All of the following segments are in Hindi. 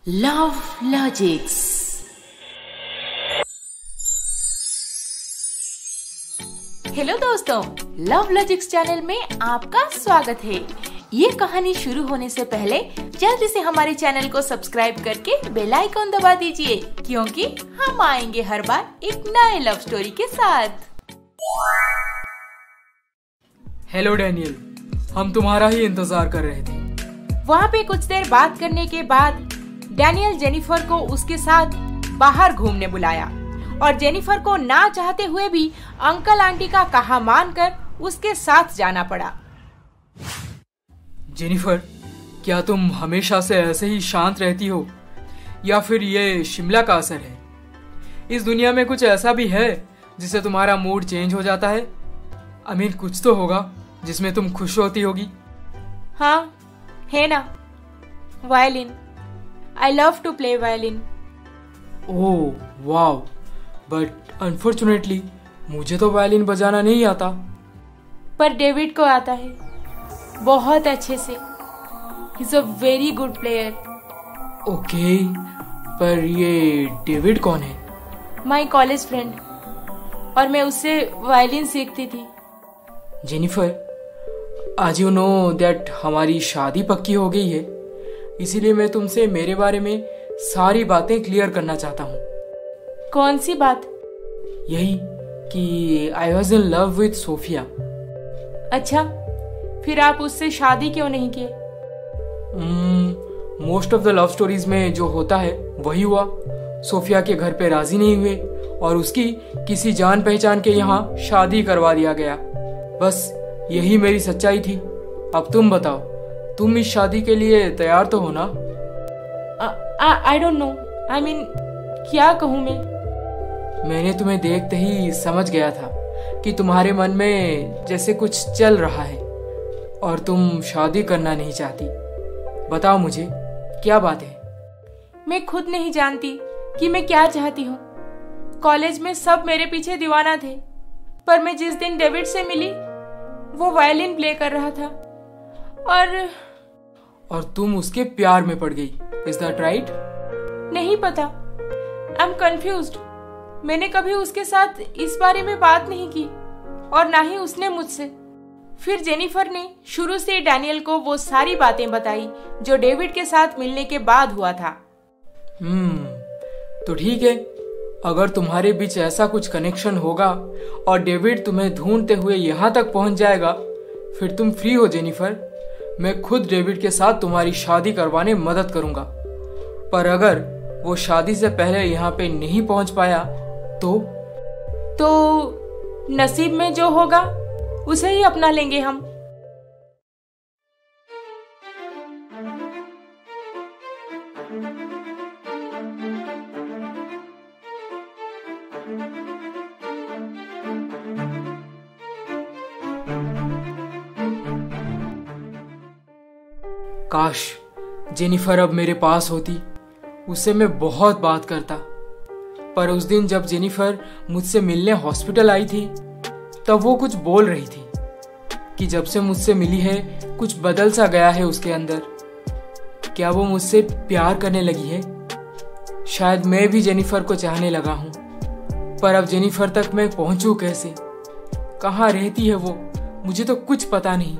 Love logics. हेलो दोस्तों, लव लॉजिक्स चैनल में आपका स्वागत है। ये कहानी शुरू होने से पहले जल्दी से हमारे चैनल को सब्सक्राइब करके बेल आइकन दबा दीजिए, क्योंकि हम आएंगे हर बार एक नए लव स्टोरी के साथ। हेलो डैनियल, हम तुम्हारा ही इंतजार कर रहे थे। वहाँ पे कुछ देर बात करने के बाद डैनियल जेनिफर को उसके साथ बाहर घूमने बुलाया और जेनिफर को ना चाहते हुए भी अंकल आंटी का कहा मानकर उसके साथ जाना पड़ा। जेनिफर, क्या तुम हमेशा से ऐसे ही शांत रहती हो या फिर ये शिमला का असर है? इस दुनिया में कुछ ऐसा भी है जिससे तुम्हारा मूड चेंज हो जाता है? कुछ तो होगा जिसमें तुम खुश होती होगी। हाँ, है ना, violin. I love to play violin. Oh wow, but unfortunately मुझे तो वायलिन बजाना नहीं आता। पर डेविड को आता है, बहुत अच्छे से। He is a very good player. Okay, पर ये डेविड कौन है? माय कॉलेज फ्रेंड, और मैं उससे वायलिन सीखती थी। जेनिफर, आज यू नो दैट हमारी शादी पक्की हो गई है, इसीलिए मैं तुमसे मेरे बारे में सारी बातें क्लियर करना चाहता हूँ। कौन सी बात? यही कि I was in love with Sophia. अच्छा, फिर आप उससे शादी क्यों नहीं किए? Most of the love stories में जो होता है वही हुआ। सोफिया के घर पे राजी नहीं हुए और उसकी किसी जान पहचान के यहाँ शादी करवा दिया गया। बस यही मेरी सच्चाई थी। अब तुम बताओ, तुम इस शादी के लिए तैयार तो हो ना? आई डोंट नो, क्या कहूँ मैं? मैंने तुम्हें देखते ही समझ गया था कि तुम्हारे मन में जैसे कुछ चल रहा है और तुम शादी करना नहीं चाहती। बताओ मुझे, क्या बात है? मैं खुद नहीं जानती कि मैं क्या चाहती हूँ। कॉलेज में सब मेरे पीछे दीवाना थे, पर मैं जिस दिन डेविड से मिली वो वायलिन प्ले कर रहा था और तुम उसके प्यार में पड़ गई। Is that right? नहीं पता, आई एम कंफ्यूज्ड। मैंने कभी उसके साथ इस बारे में बात नहीं की और ना ही उसने मुझसे। फिर जेनिफर ने शुरू से डैनियल को वो सारी बातें बताई जो डेविड के साथ मिलने के बाद हुआ था। तो ठीक है, अगर तुम्हारे बीच ऐसा कुछ कनेक्शन होगा और डेविड तुम्हें ढूंढते हुए यहाँ तक पहुंच जाएगा, फिर तुम फ्री हो जेनिफर। मैं खुद डेविड के साथ तुम्हारी शादी करवाने मदद करूंगा। पर अगर वो शादी से पहले यहाँ पे नहीं पहुंच पाया तो नसीब में जो होगा उसे ही अपना लेंगे हम। काश जेनिफर अब मेरे पास होती, उससे मैं बहुत बात करता। पर उस दिन जब जेनिफर मुझसे मिलने हॉस्पिटल आई थी, तब वो कुछ बोल रही थी कि जब से मुझसे मिली है कुछ बदल सा गया है उसके अंदर। क्या वो मुझसे प्यार करने लगी है? शायद मैं भी जेनिफर को चाहने लगा हूं, पर अब जेनिफर तक मैं पहुंचूं कैसे? कहाँ रहती है वो? मुझे तो कुछ पता नहीं।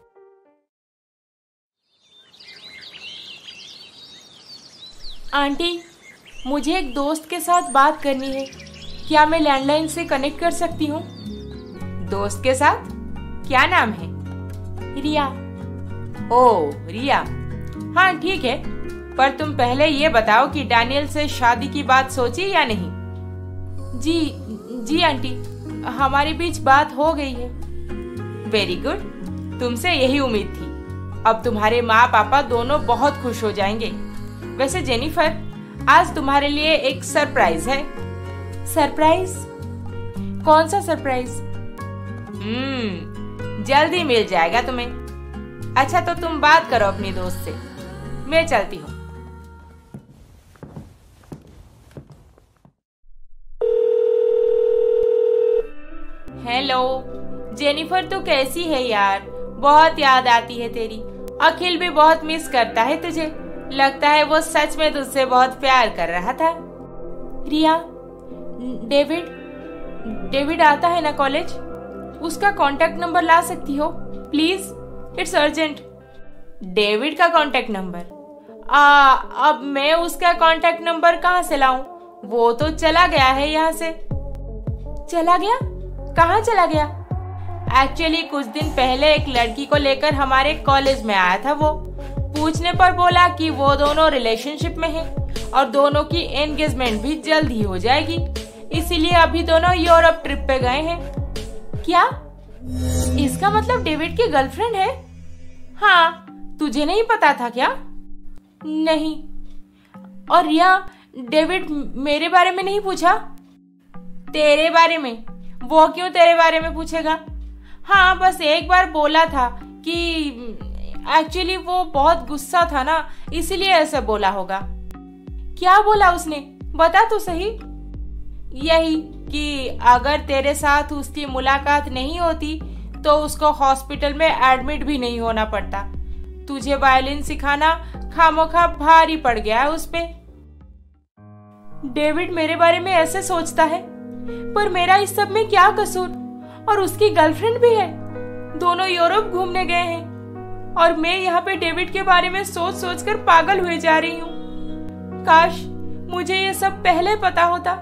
आंटी, मुझे एक दोस्त के साथ बात करनी है। क्या मैं लैंडलाइन से कनेक्ट कर सकती हूँ? दोस्त के साथ? क्या नाम है? रिया। ओह रिया, हाँ ठीक है, पर तुम पहले ये बताओ कि डैनियल से शादी की बात सोची या नहीं? जी आंटी, हमारे बीच बात हो गई है। वेरी गुड, तुमसे यही उम्मीद थी। अब तुम्हारे माँ पापा दोनों बहुत खुश हो जाएंगे। वैसे जेनिफर, आज तुम्हारे लिए एक सरप्राइज है। सरप्राइज? कौन सा सरप्राइज? जल्दी मिल जाएगा तुम्हें। अच्छा, तो तुम बात करो अपनी दोस्त से, मैं चलती हूँ। हेलो जेनिफर, तू कैसी है यार? बहुत याद आती है तेरी। अखिल भी बहुत मिस करता है तुझे। लगता है वो सच में तुझसे बहुत प्यार कर रहा था। रिया, डेविड आता है ना कॉलेज? उसका कांटेक्ट नंबर ला सकती हो प्लीज? It's urgent. डेविड का कांटेक्ट नंबर? अब मैं उसका कांटेक्ट नंबर कहाँ से लाऊं? वो तो चला गया है यहाँ से। चला गया? कहाँ चला गया? एक्चुअली कुछ दिन पहले एक लड़की को लेकर हमारे कॉलेज में आया था। वो पूछने पर बोला कि वो दोनों रिलेशनशिप में हैं और दोनों की एंगेजमेंट भी जल्द ही हो जाएगी, इसीलिए अभी दोनों यूरोप ट्रिप पे गए हैं। क्या? इसका मतलब डेविड की गर्लफ्रेंड है? हाँ, तुझे नहीं पता था क्या? नहीं। और रिया, डेविड मेरे बारे में नहीं पूछा? तेरे बारे में? वो क्यों तेरे बारे में पूछेगा? हाँ, बस एक बार बोला था कि एक्चुअली वो बहुत गुस्सा था ना, इसीलिए ऐसे बोला होगा। क्या बोला उसने? बता तो सही। यही कि अगर तेरे साथ उसकी मुलाकात नहीं होती तो उसको हॉस्पिटल में एडमिट भी नहीं होना पड़ता। तुझे वायलिन सिखाना खामोखा भारी पड़ गया है उस पे। डेविड मेरे बारे में ऐसे सोचता है, पर मेरा इस सब में क्या कसूर? और उसकी गर्लफ्रेंड भी है, दोनों यूरोप घूमने गए हैं और मैं यहाँ पे डेविड के बारे में सोच सोच कर पागल हुए जा रही हूँ। काश मुझे ये सब पहले पता होता।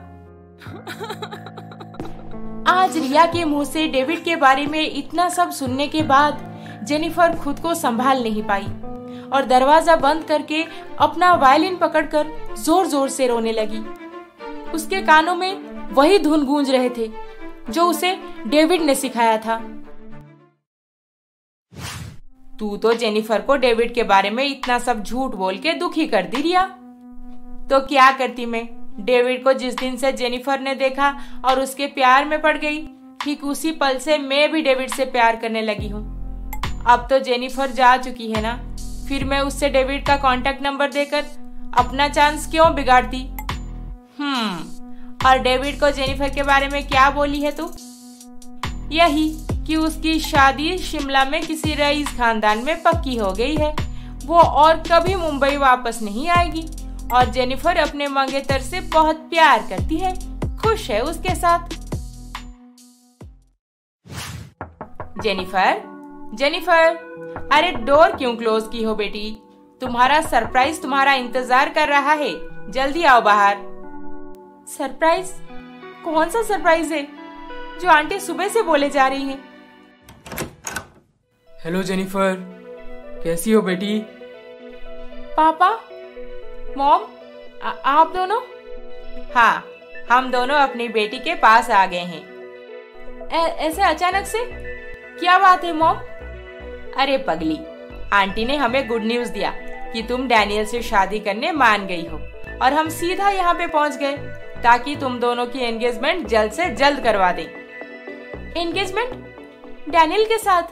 आज रिया के मुंह से डेविड के बारे में इतना सब सुनने के बाद जेनिफर खुद को संभाल नहीं पाई और दरवाजा बंद करके अपना वायलिन पकड़कर जोर जोर से रोने लगी। उसके कानों में वही धुन गूंज रहे थे जो उसे डेविड ने सिखाया था। तू तो जेनिफर को डेविड के बारे में इतना सब झूठ बोल के दुखी कर दी रिया। तो क्या करती मैं? डेविड को जिस दिन से जेनिफर ने देखा और उसके प्यार में पड़ गई, ठीक उसी पल से मैं भी डेविड से प्यार करने लगी हूँ। अब तो जेनिफर जा चुकी है ना, फिर मैं उससे डेविड का कांटेक्ट नंबर देकर अपना चांस क्यों बिगाड़ती? और डेविड को जेनिफर के बारे में क्या बोली है तू? यही कि उसकी शादी शिमला में किसी रईस खानदान में पक्की हो गई है, वो और कभी मुंबई वापस नहीं आएगी और जेनिफर अपने मंगेतर से बहुत प्यार करती है, खुश है उसके साथ। जेनिफर, अरे डोर क्यों क्लोज की हो बेटी? तुम्हारा सरप्राइज तुम्हारा इंतजार कर रहा है, जल्दी आओ बाहर। सरप्राइज? कौन सा सरप्राइज है जो आंटी सुबह से बोले जा रही हैं? हेलो जेनिफर, कैसी हो बेटी? पापा, मॉम, आप दोनों? हाँ, हम दोनों अपनी बेटी के पास आ गए हैं। ऐसे अचानक से? क्या बात है मॉम? अरे पगली, आंटी ने हमें गुड न्यूज दिया कि तुम डैनियल से शादी करने मान गई हो और हम सीधा यहाँ पे पहुँच गए ताकि तुम दोनों की एंगेजमेंट जल्द से जल्द करवा दें। एंगेजमेंट? डैनियल के साथ?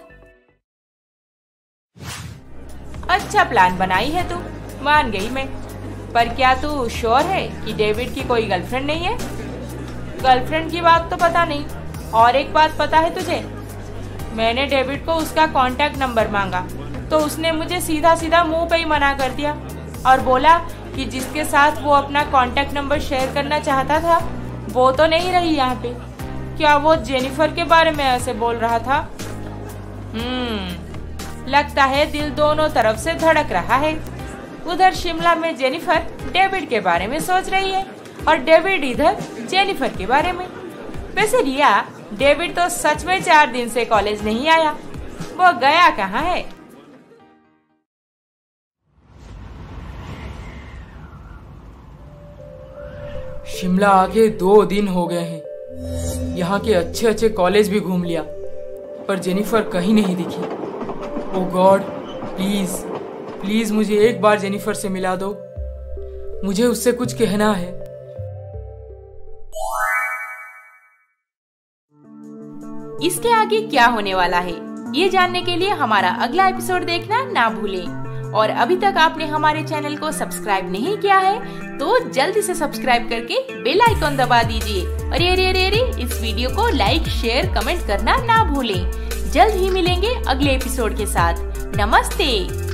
अच्छा प्लान बनाई है तू, मान गई मैं। पर क्या तू श्योर है कि डेविड की कोई गर्लफ्रेंड नहीं है? गर्लफ्रेंड की बात तो पता नहीं, और एक बात पता है तुझे? मैंने डेविड को उसका कांटेक्ट नंबर मांगा तो उसने मुझे सीधा सीधा मुंह पे ही मना कर दिया और बोला कि जिसके साथ वो अपना कांटेक्ट नंबर शेयर करना चाहता था वो तो नहीं रही यहाँ पे। क्या वो जेनिफर के बारे में ऐसे बोल रहा था? लगता है दिल दोनों तरफ से धड़क रहा है। उधर शिमला में जेनिफर डेविड के बारे में सोच रही है और डेविड इधर जेनिफर के बारे में। वैसे रिया, डेविड तो सच में 4 दिन से कॉलेज नहीं आया, वो गया कहाँ है? शिमला आके 2 दिन हो गए हैं। यहाँ के अच्छे अच्छे कॉलेज भी घूम लिया, पर जेनिफर कहीं नहीं दिखी। ओह गॉड, प्लीज प्लीज मुझे एक बार जेनिफर से मिला दो, मुझे उससे कुछ कहना है। इसके आगे क्या होने वाला है ये जानने के लिए हमारा अगला एपिसोड देखना ना भूलें। और अभी तक आपने हमारे चैनल को सब्सक्राइब नहीं किया है तो जल्दी से सब्सक्राइब करके बेल आइकॉन दबा दीजिए। अरे अरे अरे अरे, इस वीडियो को लाइक शेयर कमेंट करना ना भूलें। जल्द ही मिलेंगे अगले एपिसोड के साथ। नमस्ते।